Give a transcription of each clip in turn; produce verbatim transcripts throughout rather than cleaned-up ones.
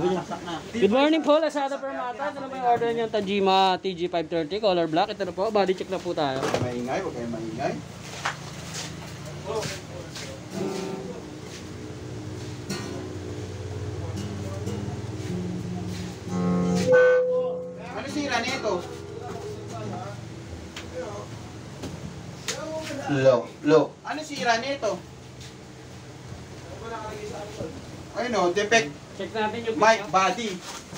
sabi niya. Good morning po, Lazada Permata. Ito na po yung order niyo, Tajima T G five thirty, color black. Ito na po, body check na po tayo. Huwag kayo maingay, huwag kayo maingay. Ano sira nito? Lo, lo. Ano sira nito? Ayun o, defect. Check natin yung Mic, body.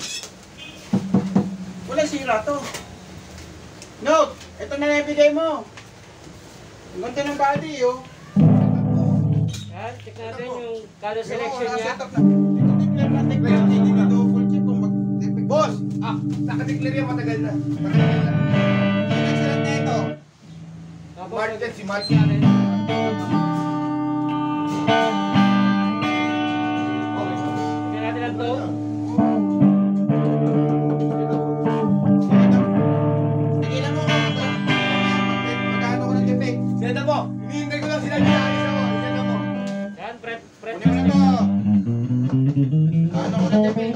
Wala sira to. Note, ito na nabigay mo. Ang ganda ng body, oh. Yan, check natin yung color selection niya. Ito declare na declare. Hindi na double check kung mag-defect. Boss! Ah, nakadeclare yan matagal na. Matagal na. Ano sira nito? Mark yan, si Mark. natin. Check natin ang to. Tigilan mo ako ito. Magkano ko ng defect? Senda mo! Hinihintay ko lang sila nilaalis ako. Senda mo. Yan, prep, prep. Kunin mo na to. Ano ko ng defect?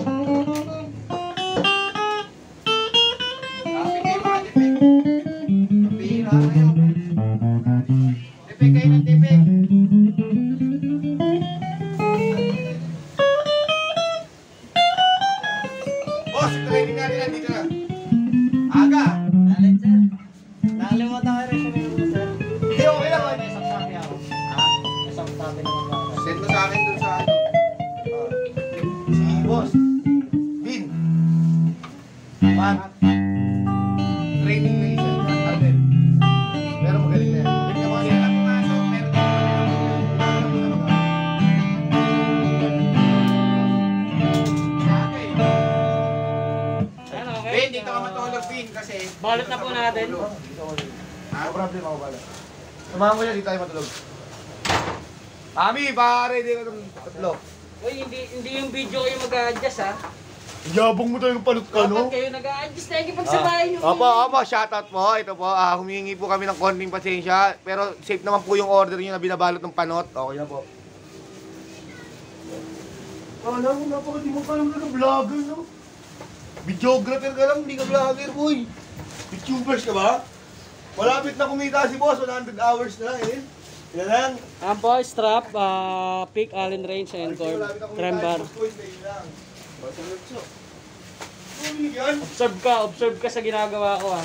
Kapit kayo mga defect. Pira kayo. Defect kayo ng defect. Boss, training natin nandito na. Aga! Alin, sir? Nakalimutan ko rin siya meron, sir. Hindi, okay lang. May saksabi ako. Ha? May saksabi naman ako. Send mo sa akin dun sa ano. Si Boss. Bin. Mark. Training na isa. Arnel. Pero magaling na yan. Magaling na mga sila. Yan, okay. Ben, dito ka matulog, Ben, kasi... Balot na po natin. Ha? No problem ako pala. Samahan mo yan, di tayo matulog. Ami, pare, di ka ng tatlo. Uy, hindi hindi yung video kayo mag-a-adjust, ha? Yabang mo tayo ng palot ka, Dapat kayo nag-a-adjust na yung pagsabayan nyo. Opo, opo, shoutout po. Ito po, ah, humingi po kami ng konting pasensya. Pero safe naman po yung order nyo na binabalot ng panot. Okay na po. Kala mo, napaka di mo pa lang na vlogger, no? Videographer ka lang, hindi ka vlogger, boy. YouTubers ka ba? Malapit na kumita si boss, one hundred hours na eh. Yan lang. Ang po, strap, uh, pick, allen range, and cord, trem bar. Observe ka, observe ka sa ginagawa ko, ha.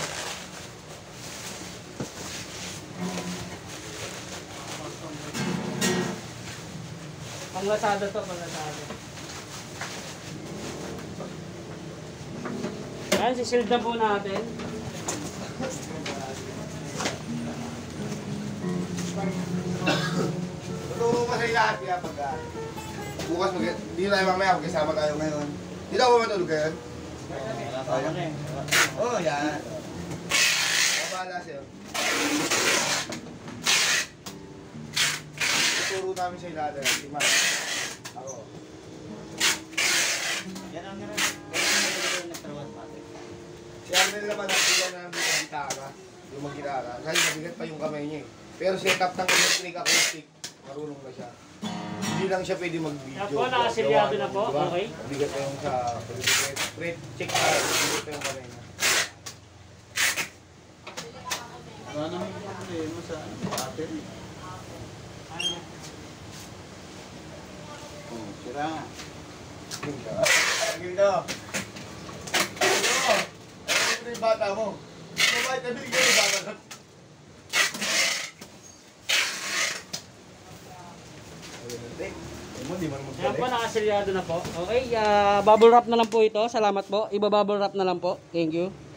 Panglasada to, panglasada. Ayan, sisild na po natin. Tuturo mo sa lahat kaya pag uh, bukas mag hindi na tayo mamaya magkasama tayo ngayon. Hindi na ako matulog ngayon. Oo, oh, yan. Mabala sa'yo. Tuturo namin sa lahat. Si Mark. Ako. Yan ang nagtrawan pati. Si Arnel naman nakuha na ng gitara. Yung mag-gitara. Kasi mabigat pa yung kamay niya eh. Pero setup ng electric acoustic, marunong na siya. Hindi lang siya pwede mag-video. Yan po, nakasilyado na po. Diba? Okay. Mabigat pa yung sa pag-check check pa. Mabigat pa yung kamay niya. Wala naman yung problema sa battery. Oh, sira nga. Ganda. Ganda. Ano? Ano yung bata mo? Mabait na binigyan yung bata mo. Yan po, nakasilyado na po. Okay, uh, bubble wrap na lang po ito. Salamat po. Iba bubble wrap na lang po. Thank you.